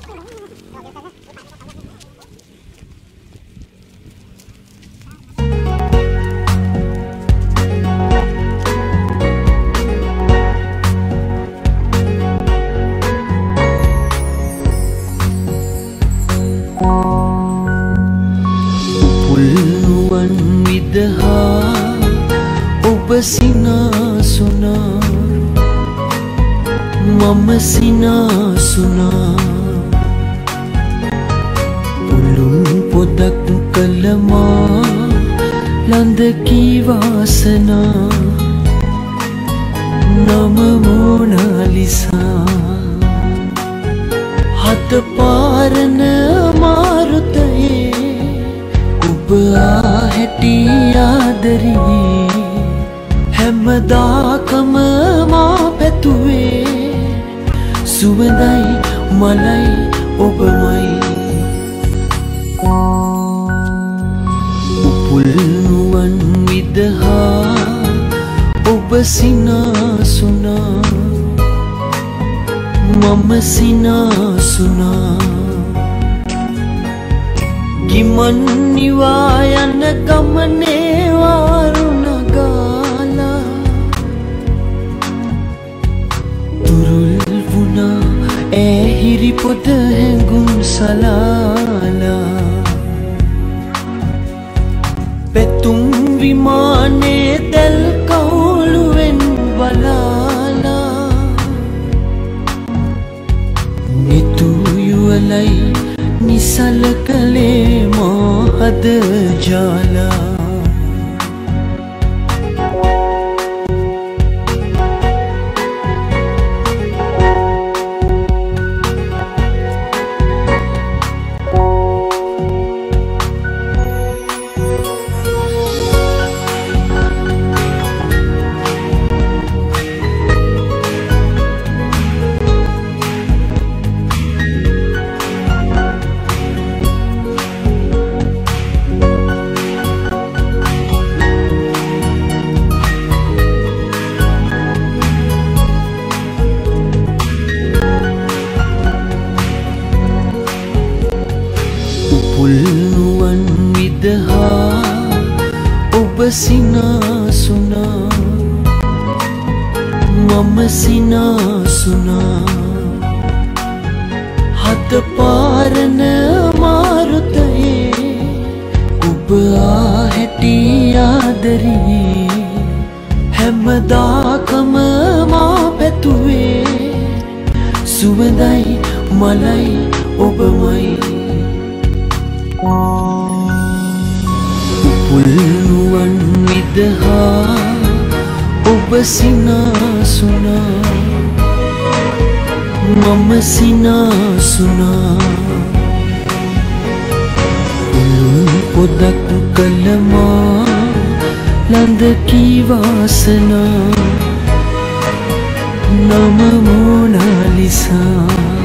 පුළුවන් විදහා ඔබ සිනාසුනා මම සිනාසුනා පුළුන් පොදක් කළමා ලඳකී වාසනා නම මොනාලිසා හත පාරන මාරුතයේ ඔබ හැටි ආදරී හැමදාකම මා පැතුවේ සුවඳයි මලයි ඔබමයි උපුල්නුවන් විදහා ඔබ සිනාසුනා මම සිනාසුනා ගිමන් නිවා යන ගමනේ වාරුණ ගාලා තුරුල් වුණා ඇහිරි පොත හැඟුම් සලාලා පැතුම් විමානේ දැල් කවුළුවෙන් බලාලා නිතු යුවලයි නිසල කලේ මහද ජාලා පුළුවන් විදහා ඔබ සිනාසුනා මම සිනාසුනා හත පාරන මාරුතයේ ඔබ හැටි ආදරී හැමදාකම මා පැතුවේ සුවඳයි මලයි ඔබමයි පුළුවන් විදහා ඔබ සිනාසුනා මම සිනාසුනා පුළුන් පොදක් කළමා ලඳකී වාසනා නම මොනාලිසා